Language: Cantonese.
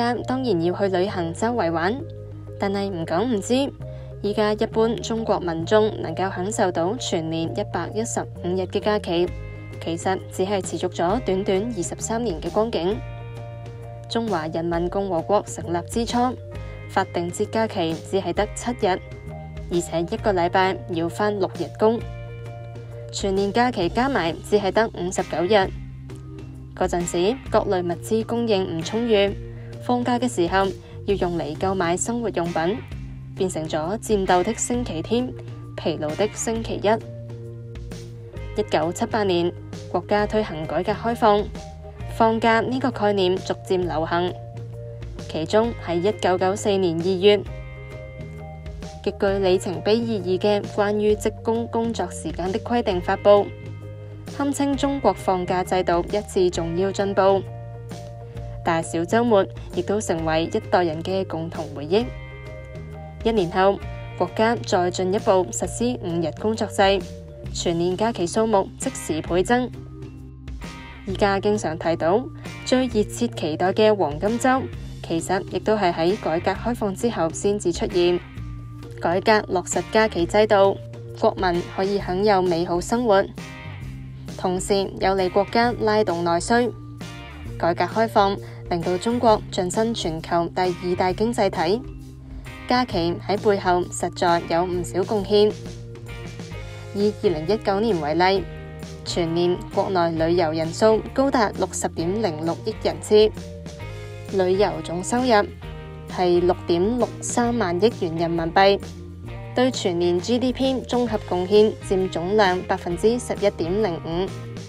假當然要去旅行周圍玩，但係唔講唔知，依家一般中國民眾能夠享受到全年115日嘅假期，其實只係持續咗短短23年嘅光景。中華人民共和國成立之初，法定節假期只係得7日，而且一個禮拜要返6日工，全年假期加埋只係得59日。嗰陣時，各類物資供應唔充裕，放假嘅時候要用嚟購買生活用品，變成咗戰鬥的星期天，疲勞的星期一。1978年，國家推行改革開放，放假呢個概念逐漸流行。其中喺1994年2月，極具里程碑意義嘅關於職工工作時間的規定發布，堪稱中國放假制度一次重要進步。大小週末亦都成為一代人嘅共同回憶。1年後，國家再進一步實施5日工作制，全年假期數目即時倍增。而家經常提到最熱切期待嘅黃金週，其實亦都係喺改革開放之後先至出現。改革落實假期制度，國民可以享有美好生活，同時有利國家拉動內需。改革開放令到中國晉身全球第2大經濟體，假期喺背後實在有唔少貢獻。以2019年為例，全年國內旅遊人數高達60.06億人次，旅遊總收入係6.63萬億元人民幣，對全年 GDP 綜合貢獻佔總量11.05%。